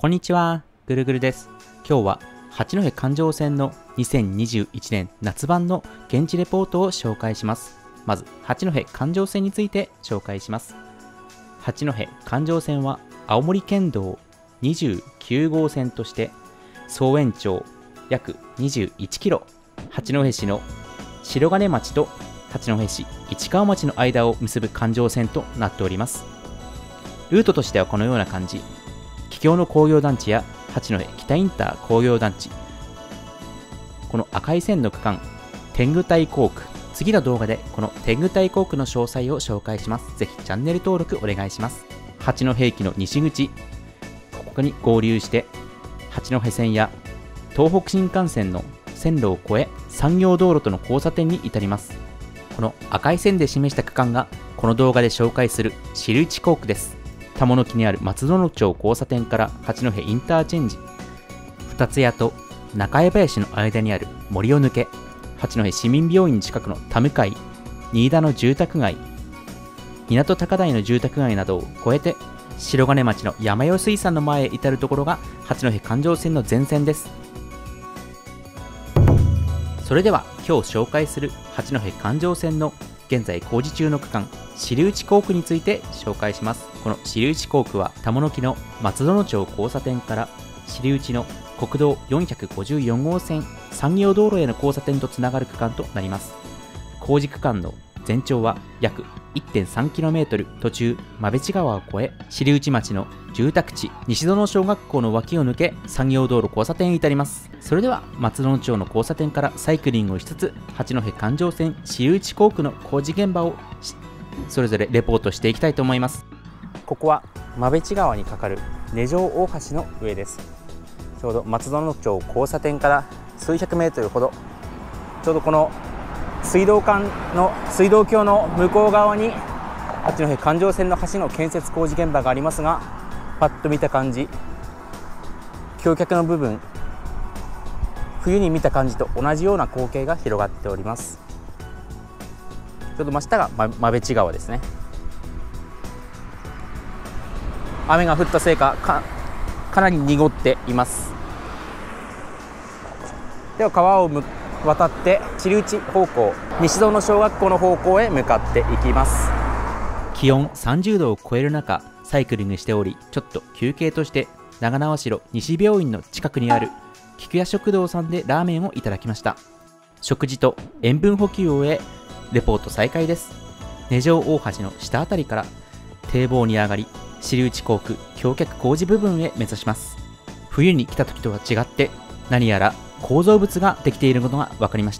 こんにちは、ぐるぐるです。今日は八戸環状線の2021年夏版の現地レポートを紹介します。まず、八戸環状線について紹介します。八戸環状線は青森県道29号線として総延長約21キロ、八戸市の白金町と八戸市市川町の間を結ぶ環状線となっております。ルートとしてはこのような感じ。桔梗の工業団地や八戸北インター工業団地、この赤い線の区間、天狗台工区、次の動画でこの天狗台工区の詳細を紹介します。ぜひチャンネル登録お願いします。八戸駅の西口、ここに合流して八戸線や東北新幹線の線路を越え産業道路との交差点に至ります。この赤い線で示した区間がこの動画で紹介する知内工区です。田物木にある松園町交差点から八戸インターチェンジ、二ツ谷と中江林の間にある森を抜け、八戸市民病院近くの田向かい、新田の住宅街、港高台の住宅街などを越えて白金町の山代水産の前へ至るところが八戸環状線の全線です。それでは今日紹介する八戸環状線の現在工事中の区間、知内工区について紹介します。この知内工区は田物木の松園町交差点から知内の国道454号線産業道路への交差点とつながる区間となります。工事区間の全長は約 1.3km、 途中馬淵川を越え知内町の住宅地西園小学校の脇を抜け産業道路交差点へ至ります。それでは松園町の交差点からサイクリングをしつつ八戸環状線知内工区の工事現場をそれぞれレポートしていきたいと思います。ここは馬淵川に架かる根城大橋の上です。ちょうど松園町交差点から数百メートルほど、ちょうどこの水道橋の向こう側に八戸環状線の橋の建設工事現場がありますが、パッと見た感じ、橋脚の部分、冬に見た感じと同じような光景が広がっております。ちょうど真下が馬淵川ですね。雨が降ったせいかかなり濁っています。では川を渡って知内方向、西園小学校の方向へ向かっていきます。気温30度を超える中サイクリングしており、ちょっと休憩として長縄代西病院の近くにある菊屋食堂さんでラーメンをいただきました。食事と塩分補給を終えレポート再開です。根城大橋の下あたりから堤防に上がり知内工区橋脚工事部分へ目指します。冬に来た時とは違って何やら構造物ができていることが分かりました。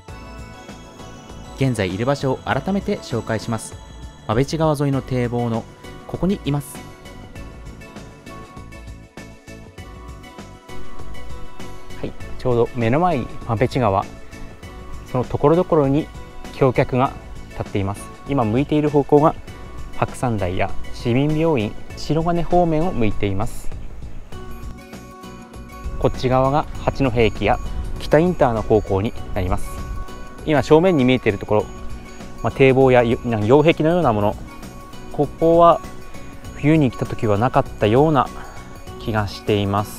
現在いる場所を改めて紹介します。馬淵川沿いの堤防のここにいます。はい、ちょうど目の前に馬淵川、そのところどころに橋脚が立っています。今向いている方向が白山台や市民病院白金方面を向いています。こっち側が八戸駅や北インターの方向になります。今正面に見えているところ、堤防や擁壁のようなもの、ここは冬に来た時はなかったような気がしています。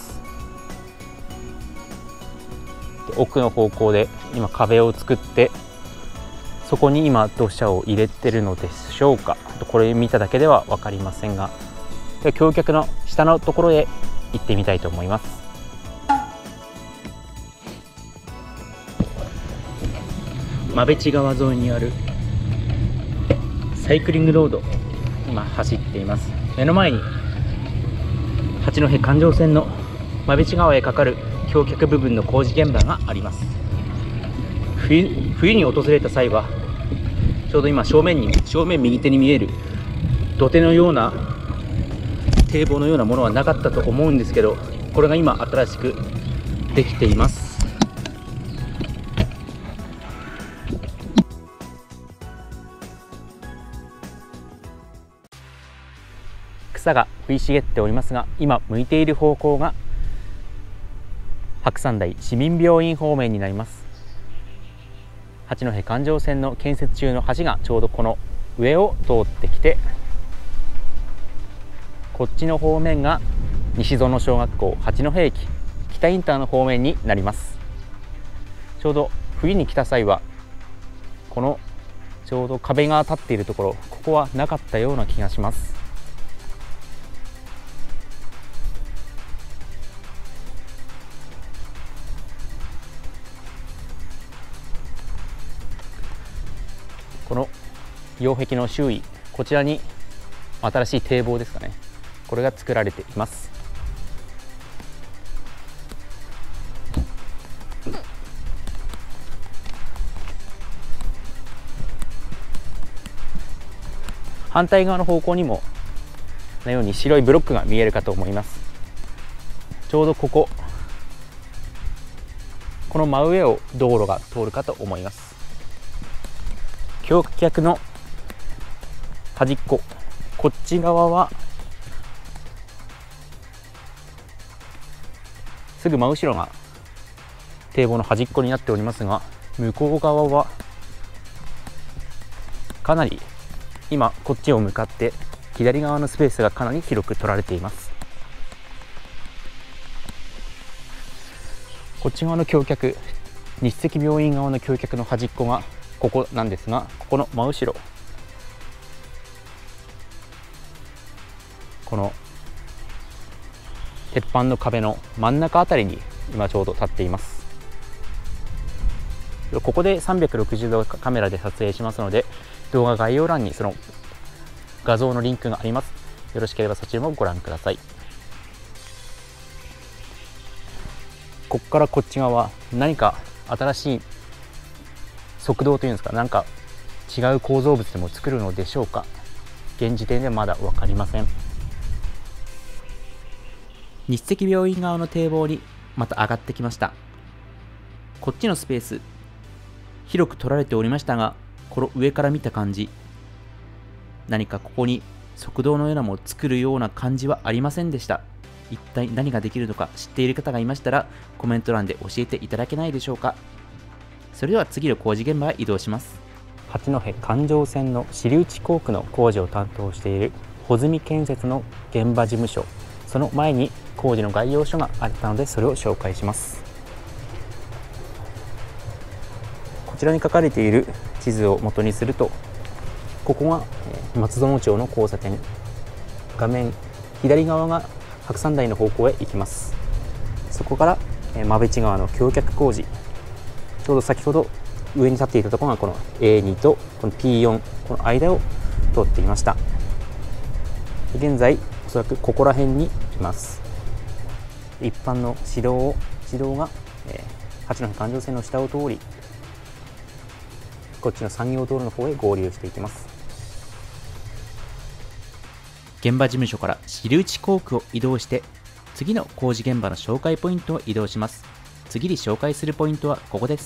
で、奥の方向で今壁を作ってそこに今土砂を入れてるのでしょうか。これ見ただけでは分かりませんが、橋脚の下のところへ行ってみたいと思います。馬淵川沿いにあるサイクリングロード、今走っています。目の前に八戸環状線の馬淵川へ架かる橋脚部分の工事現場があります。冬に訪れた際はちょうど今正面右手に見える土手のような堤防のようなものはなかったと思うんですけど、これが今新しくできています。草が生い茂っておりますが、今向いている方向が白山台市民病院方面になります。八戸環状線の建設中の橋がちょうどこの上を通ってきて、こっちの方面が西園小学校八戸駅北インターの方面になります。ちょうど冬に来た際はこのちょうど壁が立っているところ、ここはなかったような気がします。この擁壁の周囲、こちらに新しい堤防ですかね、これが作られています。反対側の方向にもこのように白いブロックが見えるかと思います。ちょうどこの真上を道路が通るかと思います。橋脚の端っこ、こっち側はすぐ真後ろが堤防の端っこになっておりますが、向こう側はかなり今こっちを向かって左側のスペースがかなり広く取られています。こっち側の橋脚、日赤病院側の橋脚の端っこがここなんですが、ここの真後ろ、この鉄板の壁の真ん中あたりに今ちょうど立っています。ここで360度カメラで撮影しますので、動画概要欄にその画像のリンクがあります。よろしければそちらもご覧ください。ここからこっち側、何か新しい側道というんですか、なんか違う構造物でも作るのでしょうか。現時点ではまだ分かりません。日赤病院側の堤防にまた上がってきました。こっちのスペース広く取られておりましたが、この上から見た感じ、何かここに側道のようなものを作るような感じはありませんでした。一体何ができるのか知っている方がいましたらコメント欄で教えていただけないでしょうか。それでは次の工事現場へ移動します。八戸環状線の尻内工区の工事を担当している穂積建設の現場事務所、その前に工事の概要書があったのでそれを紹介します。こちらに書かれている地図を元にすると、ここが松園町の交差点、画面左側が白山台の方向へ行きます。そこから馬淵川の橋脚工事、ちょうど先ほど上に立っていたところがこの A2 とこの P4、この間を通っていました。現在おそらくここら辺にいます。一般の市道が八戸環状線の下を通り、こっちの産業道路の方へ合流していきます。現場事務所から尻内工区を移動して、次の工事現場の紹介ポイントを移動します。次に紹介するポイントはここです。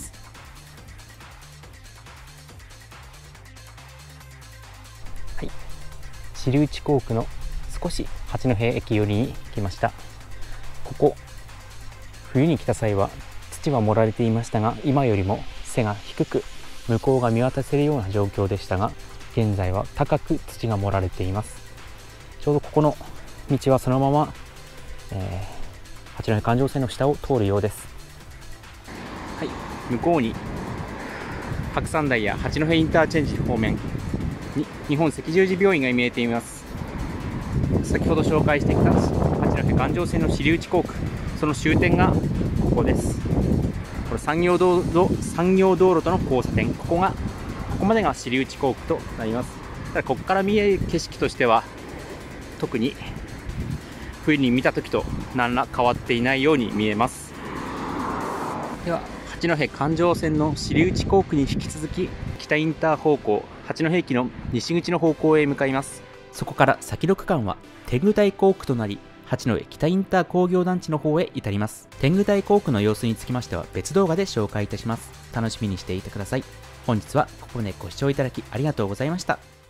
はい、尻内工区の少し八戸駅寄りに来ました。ここ冬に来た際は土は盛られていましたが、今よりも背が低く向こうが見渡せるような状況でしたが、現在は高く土が盛られています。ちょうどここの道はそのまま、八戸環状線の下を通るようです。はい、向こうに白山台や八戸インターチェンジ方面に日本赤十字病院が見えています。先ほど紹介してきた八戸環状線の尻内工区、その終点がここです。これ産業道路との交差点、ここまでが尻内工区となります。ただここから見える景色としては特に冬に見た時と何ら変わっていないように見えます。では八戸環状線の尻内工区に引き続き北インター方向、八戸駅の西口の方向へ向かいます。そこから先の区間は天狗台工区となり、八戸北インター工業団地の方へ至ります。天狗台工区の様子につきましては別動画で紹介いたします。楽しみにしていてください。本日はここまでご視聴いただきありがとうございました。